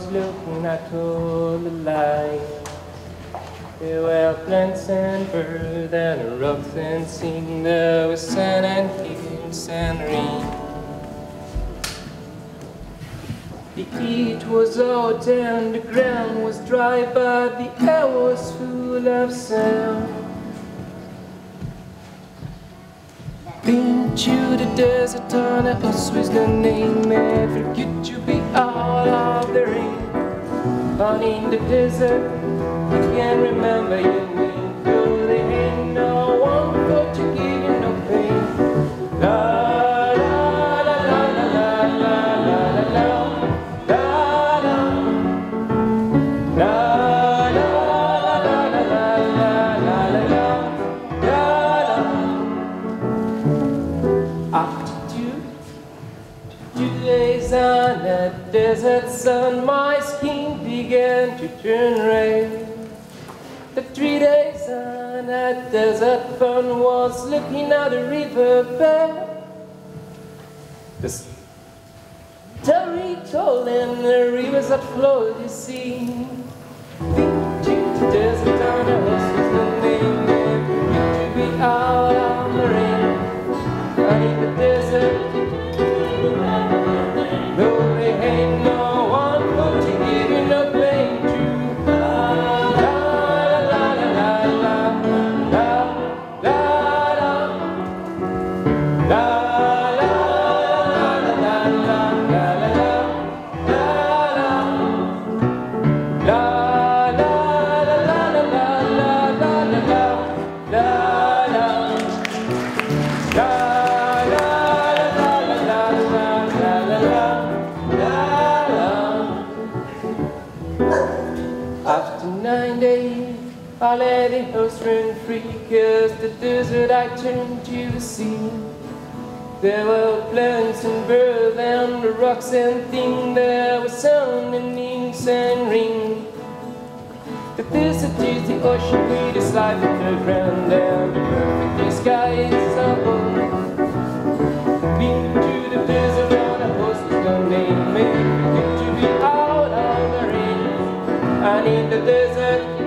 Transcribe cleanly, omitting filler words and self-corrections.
looking at all the light. There were plants and birds and rocks and sea. There was sun and hills and rain. The heat was out and the ground was dry, but the air was full of sound. Been to the desert on a horse with no name. It felt good to be out of the rain. Out in the desert, I can't remember your name. Though there ain't no one for to give you no pain. La la la la la la la la la la la la la la la la. After 2 days on the desert sun, my skin began to turn red. The 3 days on that desert fun was looking at the riverbed. The story told in the rivers that flowed the sea. Been to the desert on a horse was the name. Good to be out on the rain. And in the desert, though there ain't no one for to give you no pain to. After 9 days, I let the horse run free, 'cause the desert I turned to the sea. There were plants and birds and the rocks and things. There was sun and inks and ring. The desert is the ocean with its life in the ground, and the perfect blue sky is above. Been to the desert on a horse with no name. Maybe good to be out on the rain. And in the desert